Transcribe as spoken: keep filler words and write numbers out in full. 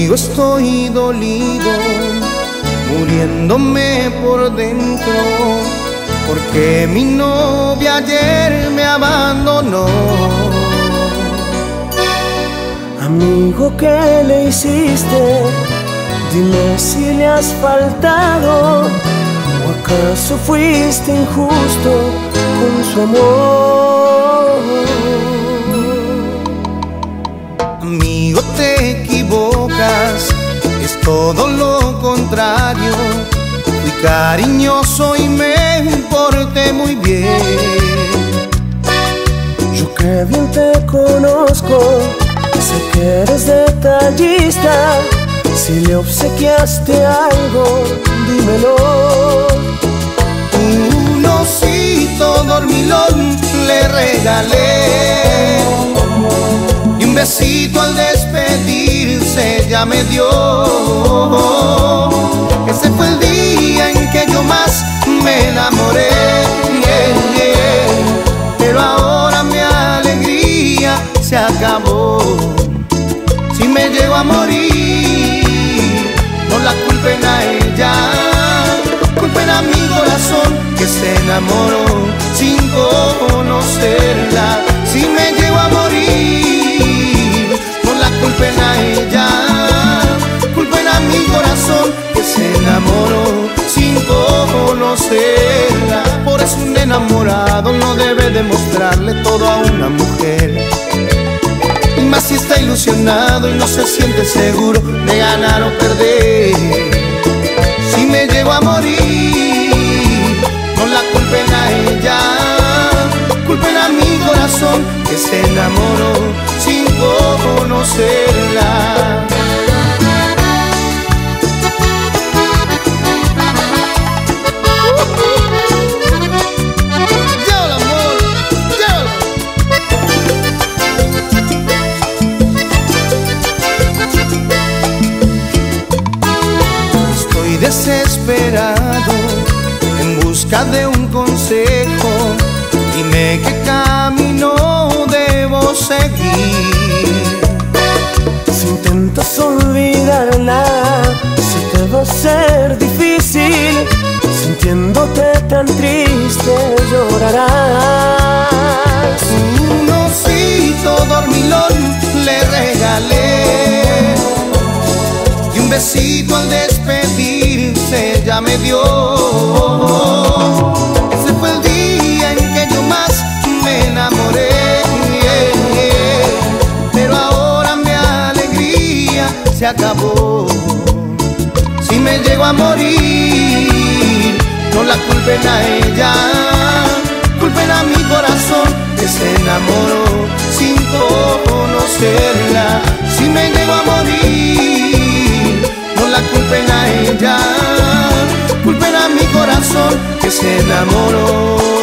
Amigo, estoy dolido, muriéndome por dentro, porque mi novia ayer me abandonó. Amigo, ¿qué le hiciste? Dime si le has faltado, ¿o acaso fuiste injusto con su amor? Amigo, te equivocas, es todo lo contrario. Fui cariñoso y me porté muy bien. Yo que bien te conozco, sé que eres detallista. Si le obsequiaste algo, dímelo. Un osito dormilón le regalé, y un besito al despedirse ya me dio. Ese fue el día en que yo más me enamoré, yeah, yeah. Pero ahora mi alegría se acabó. Si me llego a morir, no la culpen a ella, culpen a mi corazón que se enamoró sin conocerla. Si me llego a morir, no la culpen a ella, culpen a mi corazón que se enamoró sin conocerla. Por eso un enamorado no debe demostrarle todo a una mujer, y más si está ilusionado y no se siente seguro de ganar o perder. Si me llego a morir, no la culpen a ella, culpen a mi corazón que se enamoró sin conocerla. Desesperado en busca de un consejo, dime qué camino debo seguir. Si intentas olvidarla, si te va a ser difícil, sintiéndote tan triste llorarás. Un osito dormilón le regalé, y un besito al despedirse ya me dio. Ese fue el día en que yo más me enamoré, yeah, yeah. Pero ahora mi alegría se acabó. Si me llego a morir, no la culpen a ella, culpen a mi corazón que se enamoró sin conocerla. Si me llego a morir, no la culpen a ella, culpen a mi corazón que se enamoró